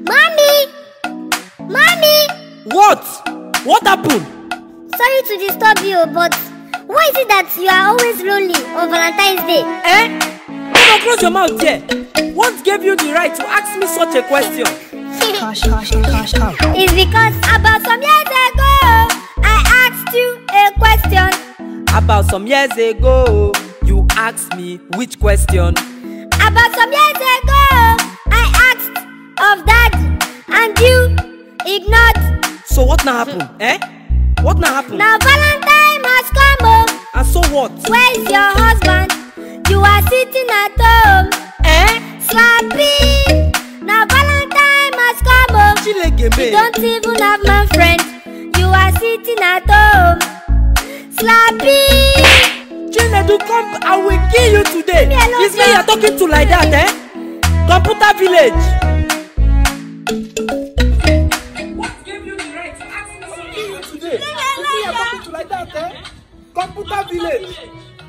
Mommy! Mommy! What? What happened? Sorry to disturb you, but why is it that you are always lonely on Valentine's Day? Don't close your mouth here. What gave you the right to ask me such a question? It's because about some years ago, I asked you a question. About some years ago, you asked me which question? About some years ago, I asked of Daddy, and you ignored. So what now happened? What now happened? Now Valentine has come home. And so what? Where's your husband? You are sitting at home. Slapping. Now Valentine has come home. You don't even have my friend. You are sitting at home. Slapping. Chinedu, come, I will kill you today. It's me you're talking to like that, Computer Village. What gave you the right to ask me something today? It's me you're talking to like that, Computer Village.